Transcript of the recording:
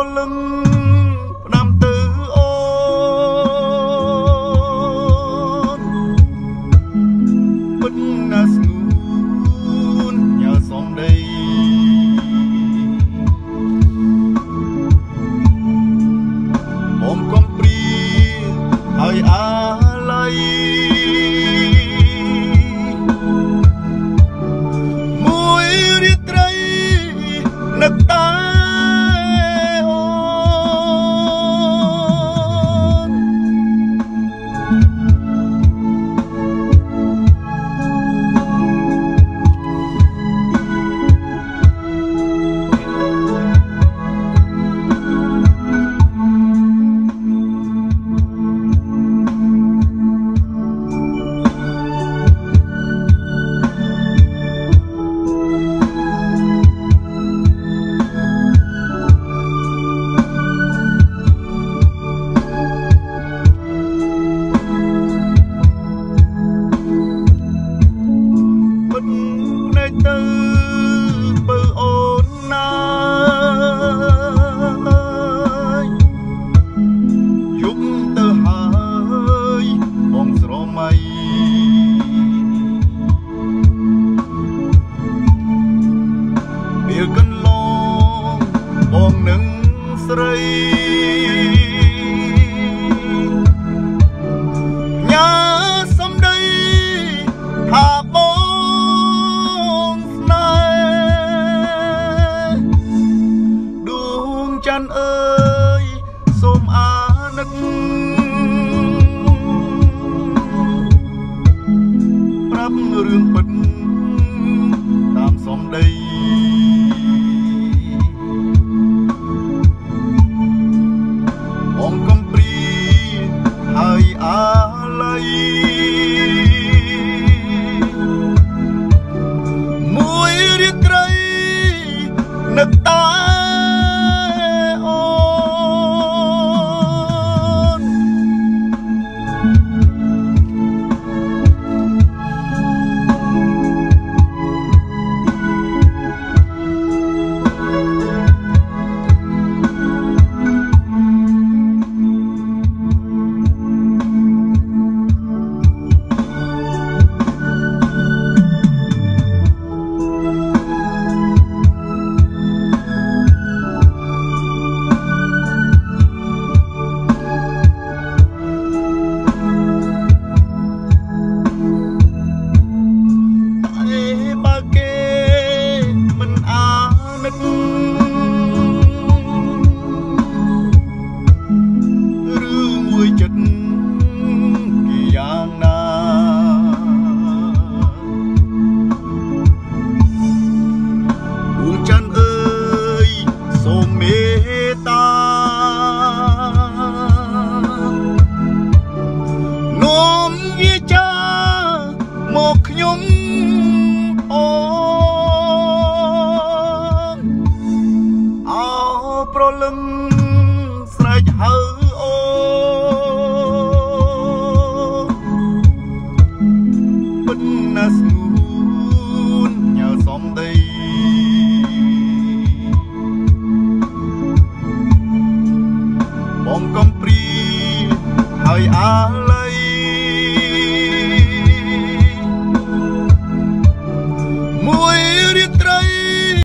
លឹងផ្ដាំទៅអូនពិតណាស់ស្ងួនញ៉ាសំដីបងកំព្រីហើយអាឡ័យមួយរាត្រីនឹកតាទៅបើអូនណាយប់ទៅហើយបងស្រមៃពេលកន្លងបងនឹងស្រីញ៉ាសំដីថាបងច័ន្ទអើយសូមអាណិតប្រាប់រឿងពិតតាមសំដីបងកំព្រីហើយអាឡ័យមួយរាត្រីនឹកតាខ្ញុំអូនអោប្រលឹងស្រែកហៅ